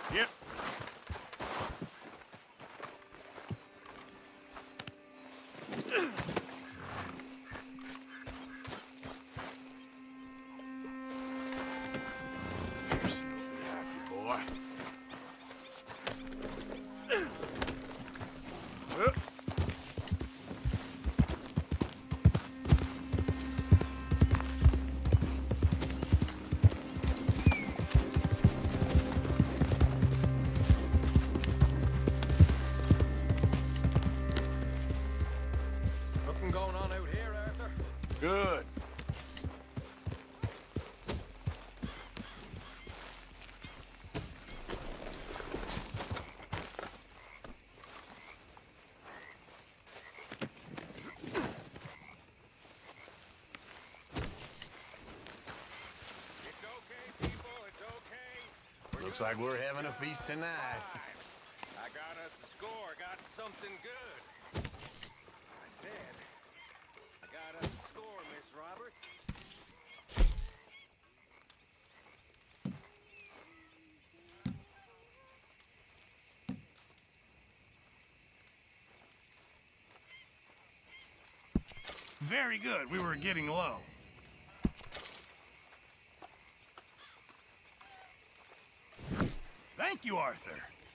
Yep. Here's be happy, boy. Nothing going on out here, Arthur? Good. It's okay, people, it's okay. Looks like we're having a feast tonight. I got us a score, got something good. I said, I got us a score, Miss Roberts. Very good. We were getting low. Thank you, Arthur.